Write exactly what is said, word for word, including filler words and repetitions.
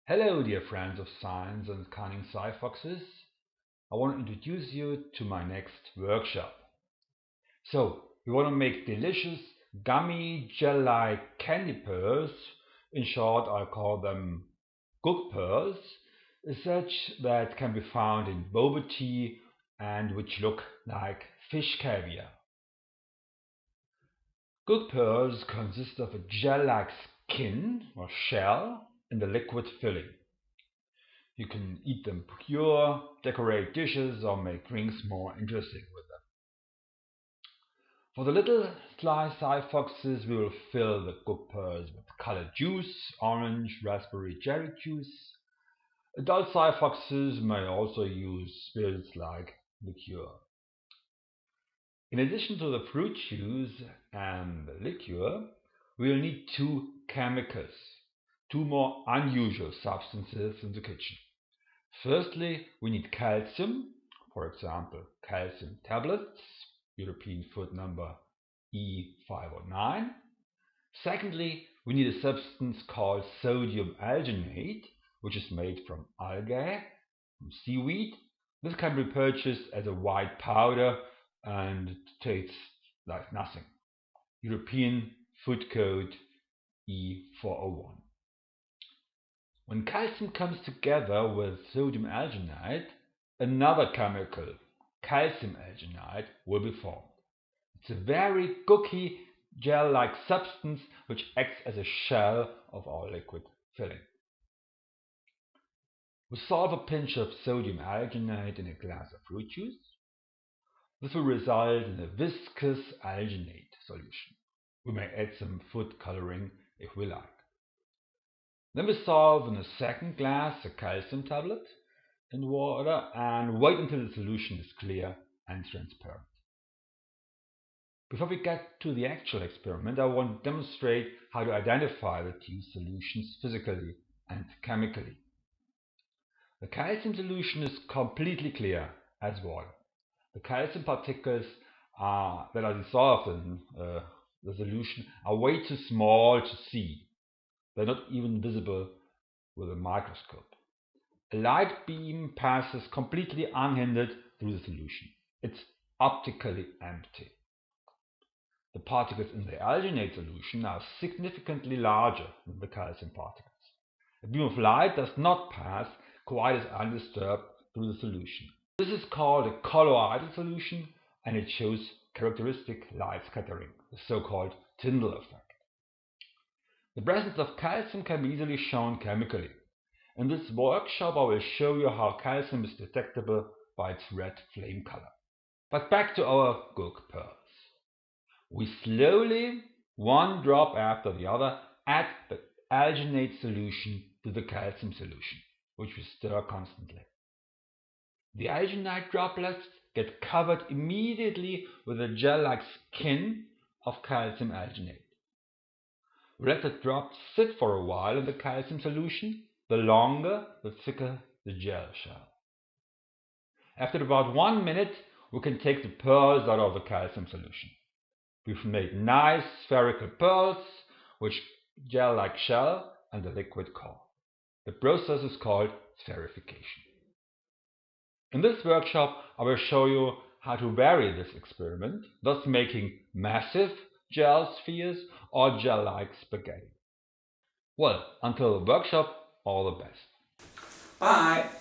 Hello dear friends of science and cunning SciFoxes. I want to introduce you to my next workshop. So, we want to make delicious gummy gel-like candy pearls. In short, I'll call them Gook pearls, such that can be found in boba tea and which look like fish caviar. Gook pearls consist of a gel-like skin or shell and a liquid filling. You can eat them pure, decorate dishes, or make drinks more interesting with them. For the little sly SciFoxes, we will fill the Gook pearls with colored juice, orange, raspberry, cherry juice. Adult SciFoxes may also use spirits like liqueur. In addition to the fruit juice and the liqueur, we will need two chemicals, two more unusual substances in the kitchen. Firstly, we need calcium, for example, calcium tablets, European food number E five oh nine. Secondly, we need a substance called sodium alginate, which is made from algae, from seaweed. This can be purchased as a white powder and tastes like nothing. European food code E four oh one. When calcium comes together with sodium alginate, another chemical, calcium alginate, will be formed. It's a very gooky gel-like substance which acts as a shell of our liquid filling. We solve a pinch of sodium alginate in a glass of fruit juice. This will result in a viscous alginate solution. We may add some food coloring if we like. Then we solve in a second glass a calcium tablet in water and wait until the solution is clear and transparent. Before we get to the actual experiment, I want to demonstrate how to identify the two solutions physically and chemically. The calcium solution is completely clear as water. The calcium particles are, that are dissolved in uh, the solution are way too small to see. They're not even visible with a microscope. A light beam passes completely unhindered through the solution. It's optically empty. The particles in the alginate solution are significantly larger than the calcium particles. A beam of light does not pass quite as undisturbed through the solution. This is called a colloidal solution, and it shows characteristic light scattering, the so-called Tyndall effect. The presence of calcium can be easily shown chemically. In this workshop I will show you how calcium is detectable by its red flame color. But back to our Gook pearls. We slowly, one drop after the other, add the alginate solution to the calcium solution, which we stir constantly. The alginate droplets get covered immediately with a gel-like skin of calcium alginate. We let the drops sit for a while in the calcium solution. The longer, the thicker the gel shell. After about one minute, we can take the pearls out of the calcium solution. We've made nice spherical pearls with gel-like shell and a liquid core. The process is called spherification. In this workshop, I will show you how to vary this experiment, thus making massive gel spheres or gel-like spaghetti. Well, until the workshop, all the best. Bye!